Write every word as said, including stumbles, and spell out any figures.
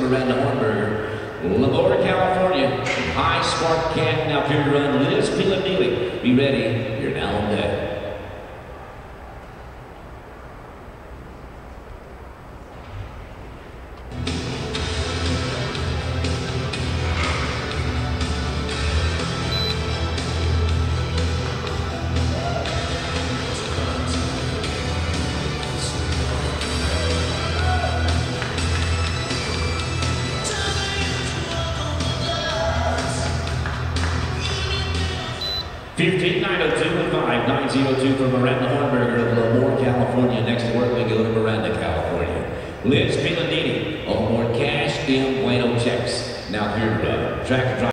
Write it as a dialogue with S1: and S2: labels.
S1: Miranda Hornberger. Lamore, California. High Spark Cat. Now clear to run. Liz Pilandili. Be ready. You're now on deck. fifteen nine oh two and five nine oh two for Miranda Hornberger of Lamore, California. Next to work, we go to Miranda, California. Liz Pilandini, on board Cash M. Bueno checks. Now here to run. Track to drive.